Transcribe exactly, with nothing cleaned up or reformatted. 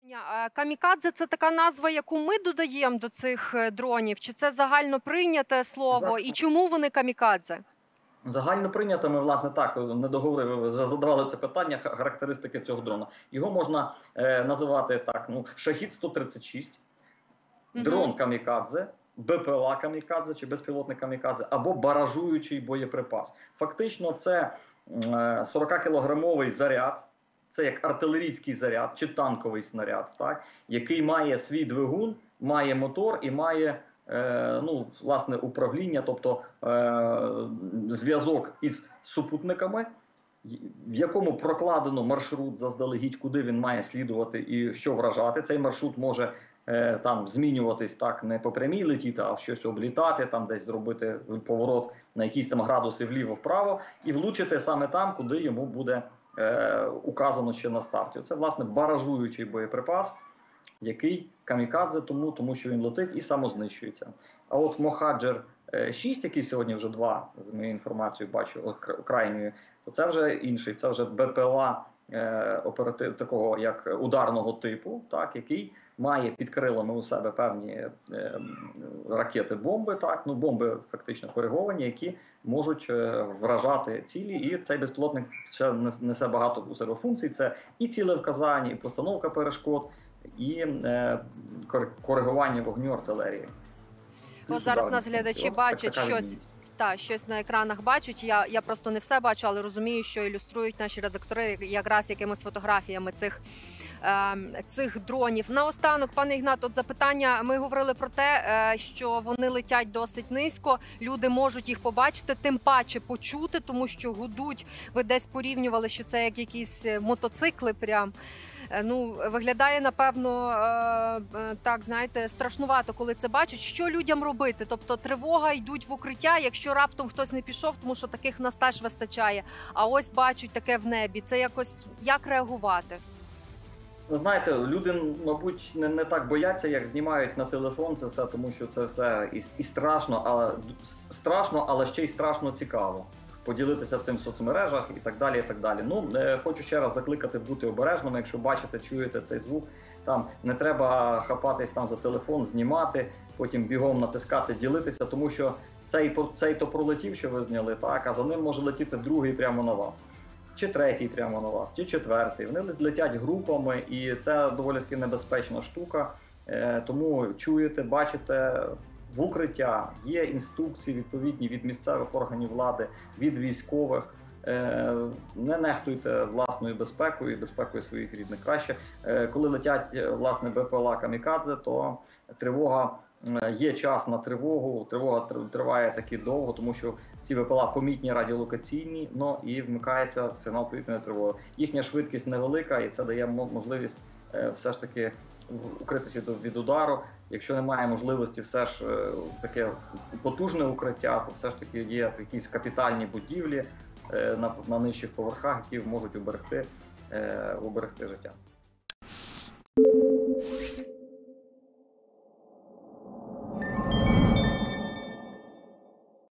Камікадзе – це така назва, яку ми додаємо до цих дронів? Чи це загально прийняте слово? І чому вони камікадзе? Загально прийнято, ми, власне, так, не договорили, ви задавали це питання, характеристики цього дрона. Його можна е, називати так, ну, Шахід сто тридцять шість, дрон камікадзе, БПЛА камікадзе чи безпілотний камікадзе, або баражуючий боєприпас. Фактично це е, сорокакілограмовий заряд, це як артилерійський заряд чи танковий снаряд, так, який має свій двигун, має мотор і має Е, ну, власне, управління, тобто е, зв'язок із супутниками, в якому прокладено маршрут заздалегідь, куди він має слідувати і що вражати. Цей маршрут може е, там змінюватись, так, не по прямій летіти, а щось облітати, там десь зробити поворот на якісь там градуси вліво-вправо і влучити саме там, куди йому буде е, указано ще на старті. Це, власне, баражуючий боєприпас, який камікадзе тому, тому що він летить і самознищується. А от Мохаджер шість, який сьогодні вже два, з моєю інформацією бачу, крайньою, то це вже інший, це вже БПЛА е, оператив, такого як ударного типу, так, який має під крилами у себе певні е, ракети-бомби, так, ну, бомби фактично кориговані, які можуть е, вражати цілі, і цей безпілотник ще несе багато у себе функцій, це і цілевказання, і постановка перешкод, і е, коригування вогню артилерії. От зараз нас глядачі бачать щось, та, щось на екранах бачать. Я, я просто не все бачу, але розумію, що ілюструють наші редактори якраз якимись фотографіями цих, е, цих дронів. Наостанок, пане Ігнат, от запитання. Ми говорили про те, е, що вони летять досить низько, люди можуть їх побачити, тим паче почути, тому що гудуть. Ви десь порівнювали, що це як якісь мотоцикли прям. Ну, виглядає, напевно, так, знаєте, страшнувато, коли це бачать. Що людям робити? Тобто тривога, йдуть в укриття, якщо раптом хтось не пішов, тому що таких в нас теж вистачає, а ось бачать таке в небі. Це якось, як реагувати? Ви знаєте, люди, мабуть, не, не так бояться, як знімають на телефон це все, тому що це все і, і страшно, але, страшно, але ще й страшно цікаво. Поділитися цим в соцмережах і так далі, і так далі. Ну, е, хочу ще раз закликати бути обережними, якщо бачите, чуєте цей звук, там не треба хапатись там за телефон, знімати, потім бігом натискати, ділитися, тому що цей, цей то пролетів, що ви зняли, так, а за ним може летіти другий прямо на вас, чи третій прямо на вас, чи четвертий. Вони летять групами, і це доволі таки небезпечна штука, е, тому чуєте, бачите, в укриття, є інструкції відповідні від місцевих органів влади, від військових. Не нехтуйте власною безпекою і безпекою своїх рідних. Краще, коли летять, власне, БПЛА камікадзе, то тривога, є час на тривогу, тривога триває таки довго, тому що ці БПЛА помітні радіолокаційні, но і вмикається сигнал повітряної тривоги. Їхня швидкість невелика, і це дає можливість все ж таки укритися від удару. Якщо немає можливості все ж таке потужне укриття, то все ж таки є якісь капітальні будівлі на, на нижчих поверхах, які можуть уберегти, уберегти життя.